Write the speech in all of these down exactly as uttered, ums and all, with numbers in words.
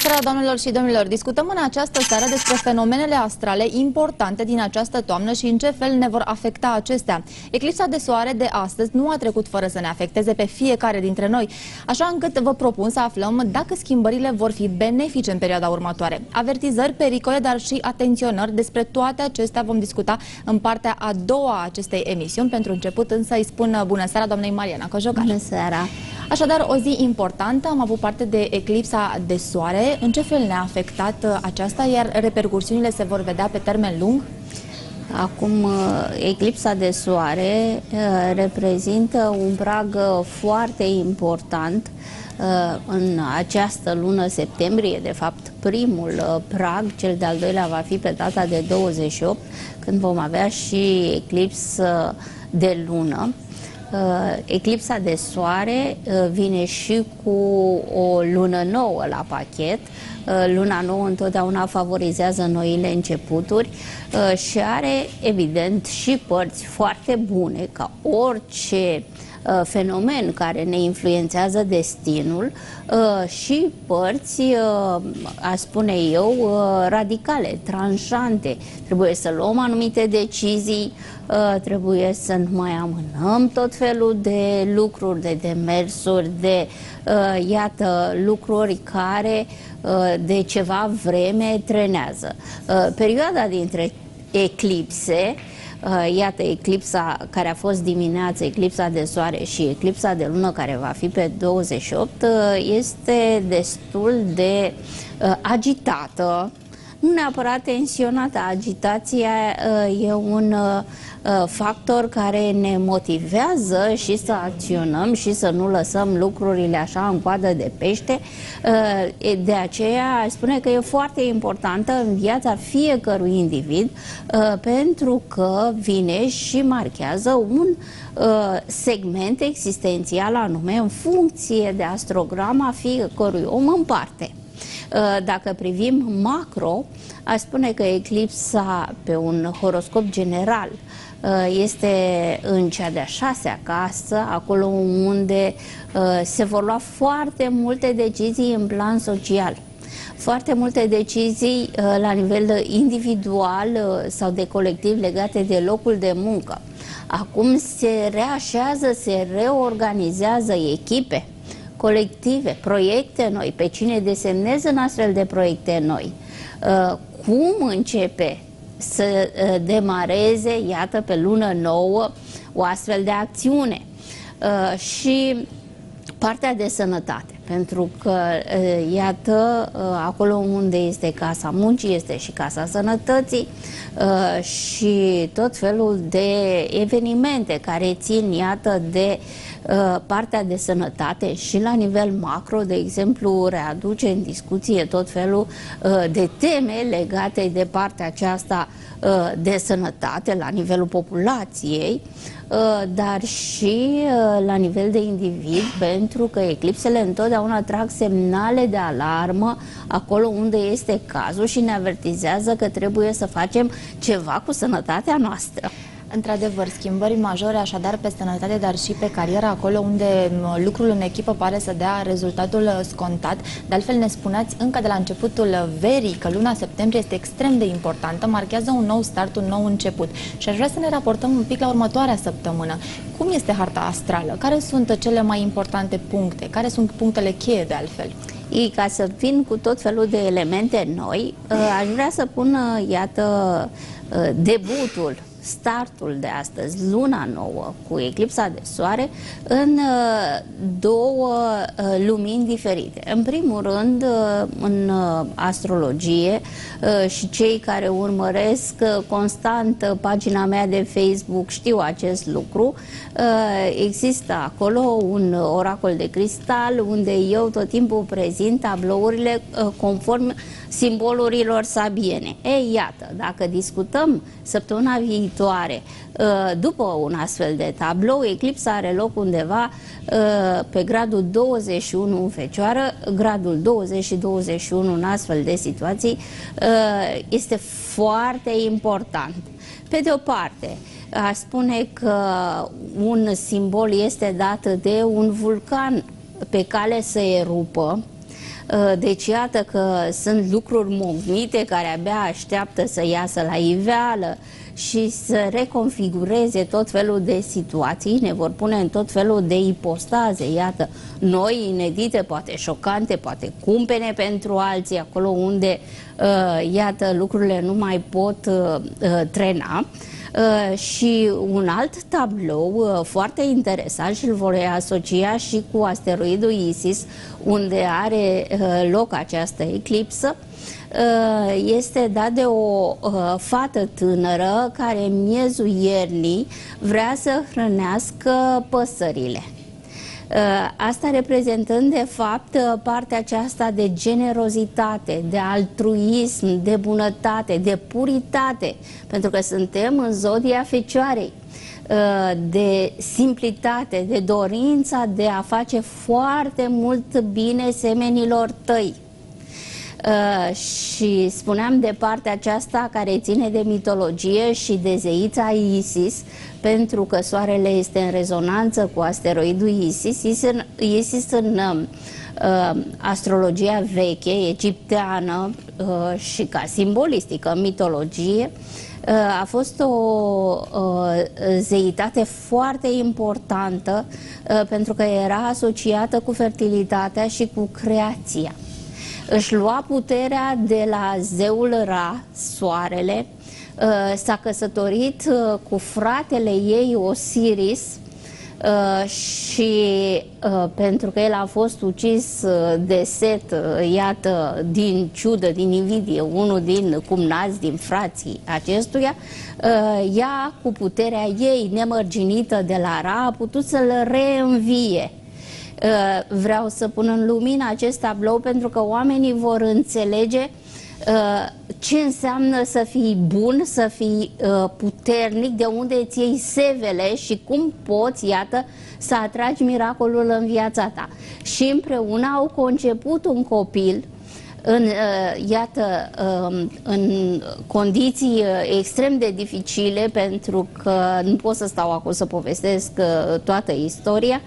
seara, doamnelor și domnilor! Discutăm în această seară despre fenomenele astrale importante din această toamnă și în ce fel ne vor afecta acestea. Eclipsa de soare de astăzi nu a trecut fără să ne afecteze pe fiecare dintre noi, așa încât vă propun să aflăm dacă schimbările vor fi benefice în perioada următoare. Avertizări, pericole, dar și atenționări, despre toate acestea vom discuta în partea a doua a acestei emisiuni. Pentru început însă îi spun bună seara doamnei Mariana Cojocar. Bună seara! Așadar, o zi importantă, am avut parte de eclipsa de soare. În ce fel ne-a afectat aceasta, iar repercursiunile se vor vedea pe termen lung? Acum, eclipsa de soare reprezintă un prag foarte important în această lună septembrie. De fapt, primul prag, cel de-al doilea, va fi pe data de douăzeci și opt, când vom avea și eclipsă de lună. Eclipsa de soare vine și cu o lună nouă la pachet. Luna nouă întotdeauna favorizează noile începuturi și are, evident, și părți foarte bune, ca orice fenomen care ne influențează destinul, și părți, a spune eu, radicale, tranșante. Trebuie să luăm anumite decizii, trebuie să nu mai amânăm tot felul de lucruri, de demersuri, de, iată, lucruri care de ceva vreme trenează. Perioada dintre eclipse, iată, eclipsa care a fost dimineață, eclipsa de soare, și eclipsa de lună care va fi pe douăzeci și opt, este destul de agitată, nu neapărat tensionată. Agitația e un factor care ne motivează și să acționăm și să nu lăsăm lucrurile așa în coadă de pește. De aceea aș spune că e foarte importantă în viața fiecărui individ, pentru că vine și marchează un segment existențial anume în funcție de astrograma fiecărui om în parte. Dacă privim macro, aș spune că eclipsa pe un horoscop general este în cea de-a șasea casă, acolo unde se vor lua foarte multe decizii în plan social. Foarte multe decizii la nivel individual sau de colectiv legate de locul de muncă. Acum se reașează, se reorganizează echipe, colective, proiecte noi, pe cine desemneze în astfel de proiecte noi, cum începe să demareze, iată, pe lună nouă, o astfel de acțiune. Și partea de sănătate, pentru că, iată, acolo unde este casa muncii, este și casa sănătății, și tot felul de evenimente care țin, iată, de partea de sănătate și la nivel macro, de exemplu, readuce în discuție tot felul de teme legate de partea aceasta de sănătate la nivelul populației, dar și la nivel de individ, pentru că eclipsele întotdeauna trag semnale de alarmă acolo unde este cazul și ne avertizează că trebuie să facem ceva cu sănătatea noastră. Într-adevăr, schimbări majore, așadar, pe sănătate, dar și pe carieră, acolo unde lucrul în echipă pare să dea rezultatul scontat. De altfel, ne spuneați încă de la începutul verii că luna septembrie este extrem de importantă, marchează un nou start, un nou început. Și aș vrea să ne raportăm un pic la următoarea săptămână. Cum este harta astrală? Care sunt cele mai importante puncte? Care sunt punctele cheie, de altfel? Ei, ca să vin cu tot felul de elemente noi, aș vrea să pun, iată, debutul, startul de astăzi, luna nouă, cu eclipsa de soare, în două lumini diferite. În primul rând, în astrologie, și cei care urmăresc constant pagina mea de Facebook știu acest lucru, există acolo un oracol de cristal unde eu tot timpul prezint tablourile conform simbolurilor sabiene. Ei, iată, dacă discutăm săptămâna viitoare după un astfel de tablou, eclipsa are loc undeva pe gradul douăzeci și unu în Fecioară, gradul douăzeci și douăzeci și unu în astfel de situații este foarte important. Pe de o parte, aș spune că un simbol este dat de un vulcan pe cale să erupă, Deci iată că sunt lucruri mognite care abia așteaptă să iasă la iveală și să reconfigureze tot felul de situații, ne vor pune în tot felul de ipostaze, iată, noi, inedite, poate șocante, poate cumpene pentru alții, acolo unde, uh, iată, lucrurile nu mai pot uh, uh, trena. Uh, și un alt tablou uh, foarte interesant și îl voi asocia și cu asteroidul Isis, unde are uh, loc această eclipsă, uh, este dat de o uh, fată tânără care în miezul iernii vrea să hrănească păsările. Asta reprezentând de fapt partea aceasta de generozitate, de altruism, de bunătate, de puritate, pentru că suntem în zodia Fecioarei, de simplitate, de dorința de a face foarte mult bine semenilor tăi. Uh, și spuneam de partea aceasta care ține de mitologie și de zeița Isis, pentru că soarele este în rezonanță cu asteroidul Isis. Isis în, Isis în uh, astrologia veche, egipteană uh, și ca simbolistică în mitologie, uh, a fost o uh, zeitate foarte importantă uh, pentru că era asociată cu fertilitatea și cu creația. Își lua puterea de la zeul Ra, soarele, s-a căsătorit cu fratele ei Osiris și pentru că el a fost ucis de Set, iată, din ciudă, din invidie, unul din cumnați, din frații acestuia, ea cu puterea ei nemărginită de la Ra a putut să-l reînvie. Vreau să pun în lumină acest tablou pentru că oamenii vor înțelege ce înseamnă să fii bun, să fii puternic, de unde îți iei sevele și cum poți, iată, să atragi miracolul în viața ta. Și împreună au conceput un copil în, iată, în condiții extrem de dificile, pentru că nu pot să stau acum să povestesc toată istoria,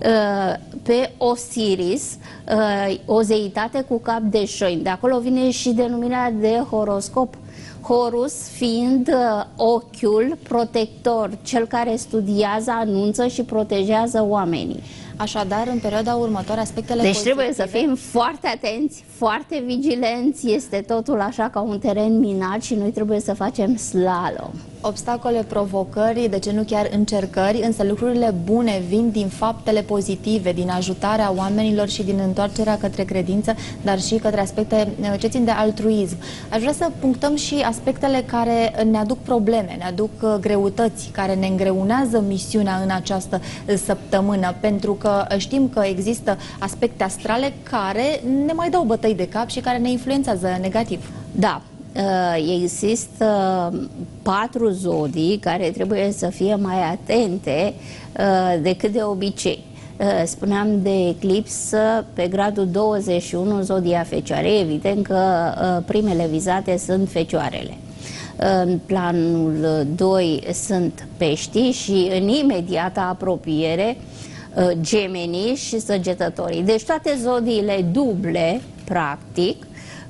pe Osiris, o zeitate cu cap de șoim. De acolo vine și denumirea de horoscop. Horus fiind ochiul protector, cel care studiază, anunță și protejează oamenii. Așadar, în perioada următoare, aspectele Deci pozitive... trebuie să fim foarte atenți, foarte vigilenți, este totul așa ca un teren minat și noi trebuie să facem slalom. Obstacole, provocări, de ce nu chiar încercări, însă lucrurile bune vin din faptele pozitive, din ajutarea oamenilor și din întoarcerea către credință, dar și către aspecte ce țin de altruism. Aș vrea să punctăm și aspectele care ne aduc probleme, ne aduc greutăți, care ne îngreunează misiunea în această săptămână, pentru că știm că există aspecte astrale care ne mai dau bătăi de cap și care ne influențează negativ. Da. Există patru zodii care trebuie să fie mai atente decât de obicei. Spuneam de eclipsă pe gradul douăzeci și unu, zodia Fecioare. Evident că primele vizate sunt Fecioarele. În planul doi sunt Peștii și în imediată apropiere Gemenii și Săgetătorii. Deci toate zodiile duble, practic,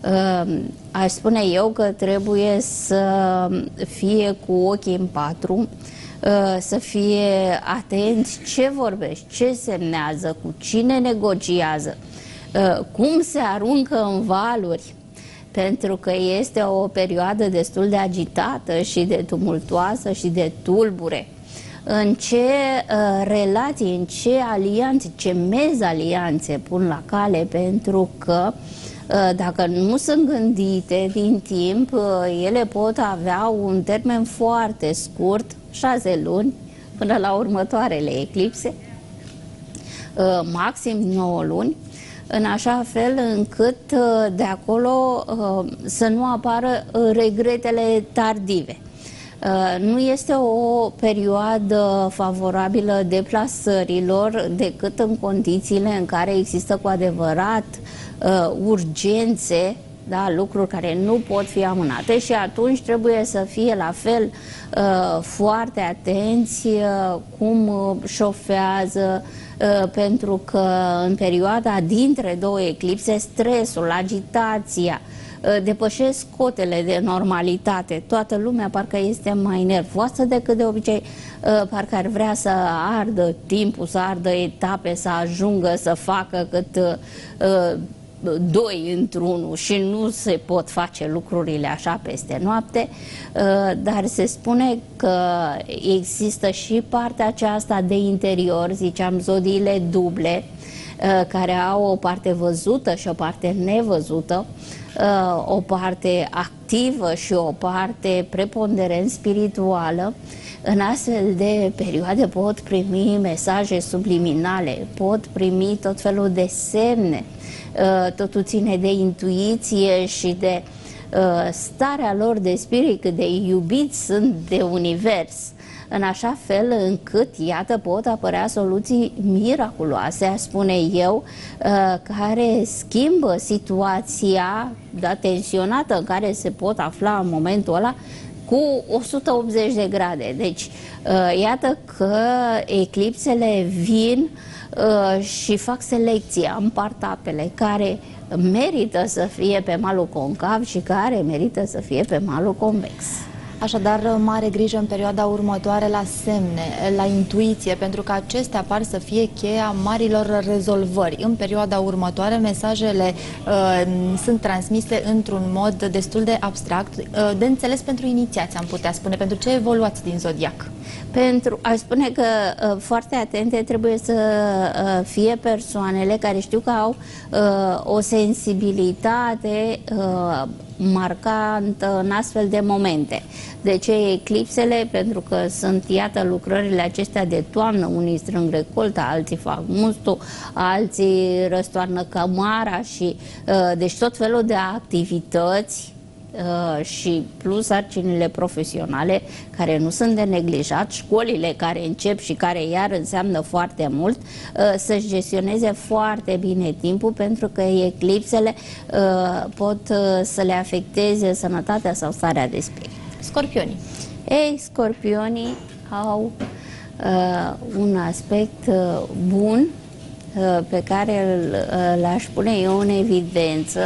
aș spune eu că trebuie să fie cu ochii în patru, să fie atenți ce vorbești, ce semnează, cu cine negociază, cum se aruncă în valuri, pentru că este o perioadă destul de agitată și de tumultoasă și de tulbure. În ce uh, relații, în ce alianțe, ce mezalianțe pun la cale, pentru că dacă nu sunt gândite din timp, ele pot avea un termen foarte scurt, șase luni, până la următoarele eclipse, maxim nouă luni, în așa fel încât de acolo să nu apară regretele tardive. Nu este o perioadă favorabilă deplasărilor decât în condițiile în care există cu adevărat Uh, urgențe da, lucruri care nu pot fi amânate și atunci trebuie să fie la fel uh, foarte atenți uh, cum șofează, uh, pentru că în perioada dintre două eclipse stresul, agitația uh, depășesc cotele de normalitate. Toată lumea parcă este mai nervoasă decât de obicei, uh, parcă ar vrea să ardă timpul, să ardă etape, să ajungă să facă cât uh, doi într-unul și nu se pot face lucrurile așa peste noapte, dar se spune că există și partea aceasta de interior, ziceam, zodiile duble, care au o parte văzută și o parte nevăzută, o parte activă și o parte preponderent spirituală. În astfel de perioade pot primi mesaje subliminale, pot primi tot felul de semne. Totul ține de intuiție și de uh, starea lor de spirit, cât de iubiți sunt de univers, în așa fel încât, iată, pot apărea soluții miraculoase, aș spune eu, uh, care schimbă situația, da, tensionată în care se pot afla în momentul ăla, cu o sută optzeci de grade. Deci, uh, iată că eclipsele vin Uh, și fac selecția, împart apele care merită să fie pe malul concav și care merită să fie pe malul convex. Așadar, mare grijă în perioada următoare la semne, la intuiție, pentru că acestea par să fie cheia marilor rezolvări. În perioada următoare, mesajele uh, sunt transmise într-un mod destul de abstract, uh, de înțeles pentru inițiați, am putea spune, pentru ce evoluați din zodiac. Pentru, aș spune că uh, foarte atente trebuie să uh, fie persoanele care știu că au uh, o sensibilitate uh, marcantă în astfel de momente. De ce eclipsele? Pentru că sunt, iată, lucrările acestea de toamnă, unii strâng recolta, alții fac mustul, alții răstoarnă cămara și uh, deci tot felul de activități Uh, și plus sarcinile profesionale care nu sunt de neglijat, școlile care încep și care iar înseamnă foarte mult, uh, să-și gestioneze foarte bine timpul, pentru că eclipsele uh, pot uh, să le afecteze sănătatea sau starea de spirit. Scorpionii. Ei, scorpionii au uh, un aspect uh, bun uh, pe care uh, l-aș pune eu în evidență,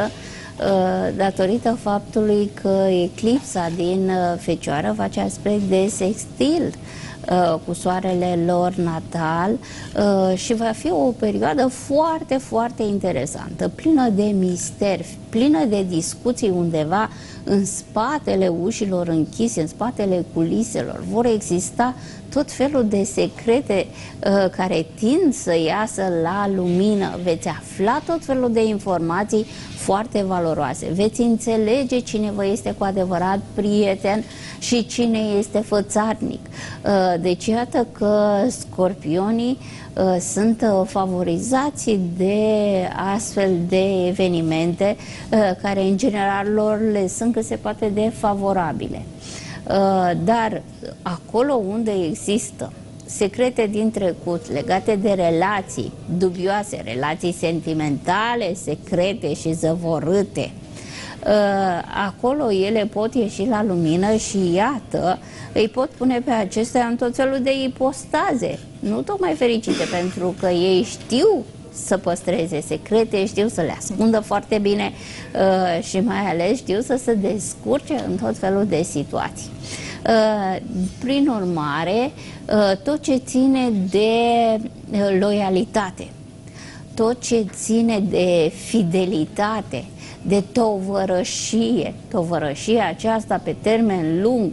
datorită faptului că eclipsa din Fecioară face aspect de sextil cu soarele lor natal și va fi o perioadă foarte, foarte interesantă, plină de misteri, plină de discuții undeva în spatele ușilor închise, în spatele culiselor. Vor exista tot felul de secrete uh, care tind să iasă la lumină. Veți afla tot felul de informații foarte valoroase. Veți înțelege cine vă este cu adevărat prieten și cine este fățarnic. Uh, deci iată că scorpionii uh, sunt uh, favorizați de astfel de evenimente uh, care în general lor le sunt cât se poate de favorabile. Uh, dar acolo unde există secrete din trecut legate de relații dubioase, relații sentimentale, secrete și zăvorâte, uh, acolo ele pot ieși la lumină și iată, îi pot pune pe acestea în tot felul de ipostaze, nu tocmai fericite, pentru că ei știu să păstreze secrete, știu să le ascundă foarte bine uh, și mai ales știu să se descurce în tot felul de situații. Uh, prin urmare, uh, tot ce ține de uh, loialitate, tot ce ține de fidelitate, de tovărășie, tovărășia aceasta pe termen lung,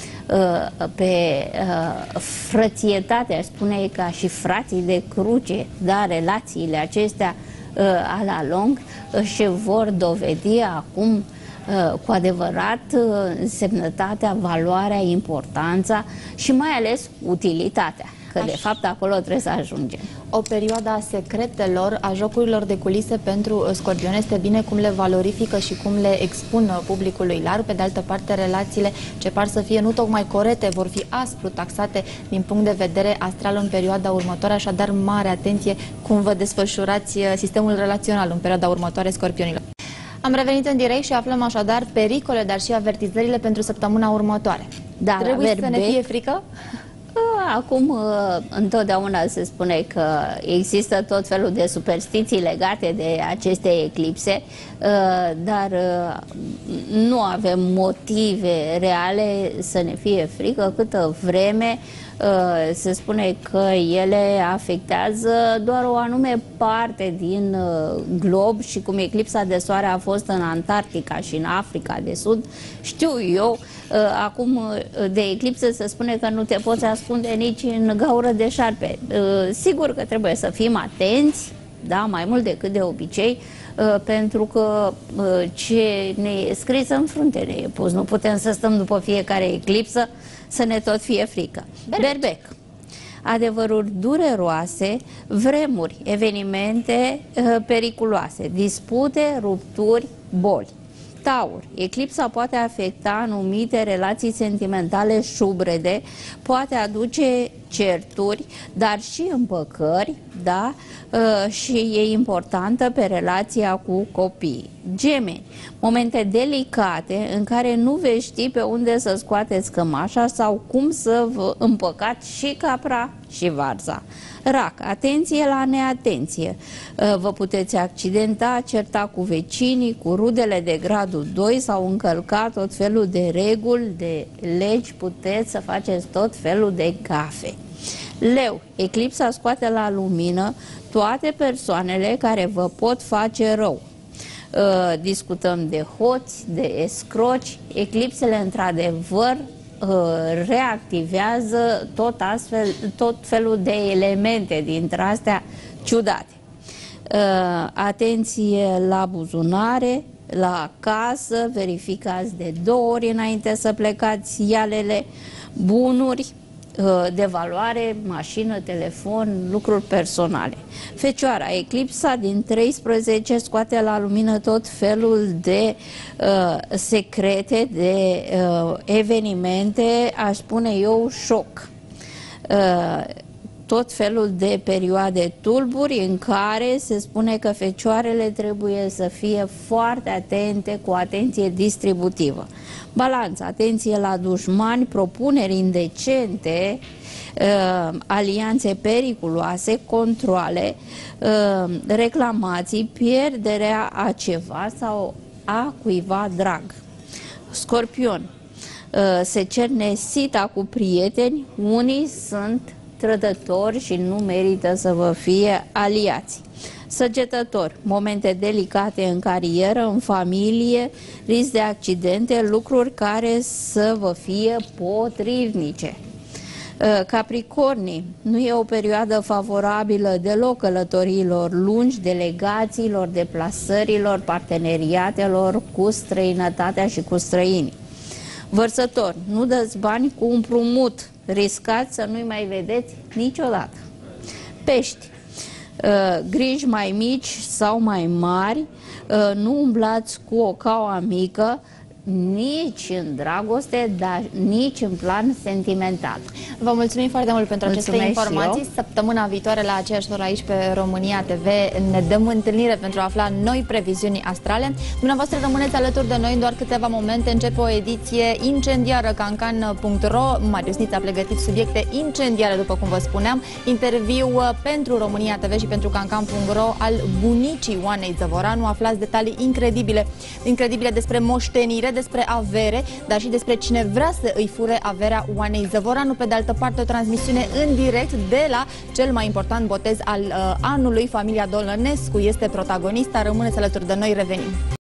pe uh, frățietate, aș spune, ca și frații de cruce, dar relațiile acestea uh, a la lung și vor dovedi acum uh, cu adevărat uh, însemnătatea, valoarea, importanța și mai ales utilitatea. Că Aș... de fapt acolo trebuie să ajungem. O perioadă a secretelor, a jocurilor de culise pentru scorpion este bine cum le valorifică și cum le expun publicului larg. Pe de altă parte, relațiile ce par să fie nu tocmai corete vor fi aspru taxate din punct de vedere astral în perioada următoare, așadar mare atenție cum vă desfășurați sistemul relațional în perioada următoare, scorpionilor. Am revenit în direct și aflăm așadar pericole, dar și avertizările pentru săptămâna următoare. Da, Trebuie să ne fie frică? Acum, întotdeauna se spune că există tot felul de superstiții legate de aceste eclipse, dar nu avem motive reale să ne fie frică, câtă vreme se spune că ele afectează doar o anume parte din glob și cum eclipsa de soare a fost în Antarctica și în Africa de Sud, știu eu, acum de eclipse se spune că nu te poți ascunde nici în gaură de șarpe. Sigur că trebuie să fim atenți, da, mai mult decât de obicei, pentru că ce ne e scris în frunte ne e pus. Nu putem să stăm după fiecare eclipsă să ne tot fie frică. Berbec. Berbec. Adevăruri dureroase, vremuri, evenimente uh, periculoase, dispute, rupturi, boli. Taur. Eclipsa poate afecta anumite relații sentimentale șubrede, poate aduce certuri, dar și împăcări, da? Uh, și e importantă pe relația cu copiii. Gemeni. Momente delicate în care nu veți ști pe unde să scoateți cămașa sau cum să vă împăcați și capra și varza. Rac. Atenție la neatenție. Vă puteți accidenta, certa cu vecinii, cu rudele de gradul doi sau încălca tot felul de reguli, de legi, puteți să faceți tot felul de gafe. Leu. Eclipsa scoate la lumină toate persoanele care vă pot face rău. Uh, discutăm de hoți, de escroci. Eclipsele, într-adevăr, uh, reactivează tot, astfel, tot felul de elemente dintre astea ciudate. Uh, atenție la buzunare, la casă, verificați de două ori înainte să plecați ialele, bunuri de valoare, mașină, telefon, lucruri personale. Fecioara. Eclipsa din treisprezece scoate la lumină tot felul de uh, secrete, de uh, evenimente, aș spune eu, șoc. Uh, tot felul de perioade tulburi în care se spune că fecioarele trebuie să fie foarte atente, cu atenție distributivă. Balanță, atenție la dușmani, propuneri indecente, uh, alianțe periculoase, controle, uh, reclamații, pierderea a ceva sau a cuiva drag. Scorpion, uh, se cerne sita cu prieteni, unii sunt trădători și nu merită să vă fie aliați. Săgetător, momente delicate în carieră, în familie, risc de accidente, lucruri care să vă fie potrivnice. Capricornii, nu e o perioadă favorabilă deloc călătoriilor lungi, delegațiilor, deplasărilor, parteneriatelor cu străinătatea și cu străinii. Vărsător, nu dați bani cu împrumut, riscați să nu-i mai vedeți niciodată. Pești, uh, griji mai mici sau mai mari, uh, nu umblați cu o caua mică, nici în dragoste, dar nici în plan sentimental. Vă mulțumim foarte mult pentru Mulțumesc aceste informații. Săptămâna viitoare la aceeași oră aici pe România T V ne dăm întâlnire pentru a afla noi previziuni astrale. Dumneavoastră rămâneți alături de noi în doar câteva momente. Începe o ediție incendiară, cancan punct ro. Marius Niț a pregătit subiecte incendiare, după cum vă spuneam. Interviu pentru România T V și pentru cancan punct ro al bunicii Oanei Zăvoranu. Aflați detalii incredibile, incredibile despre moștenire, despre avere, dar și despre cine vrea să îi fure averea Oanei Zăvoranu. Pe de altă parte, o transmisiune în direct de la cel mai important botez al uh, anului. Familia Dolănescu este protagonista. Rămâneți alături de noi, revenim.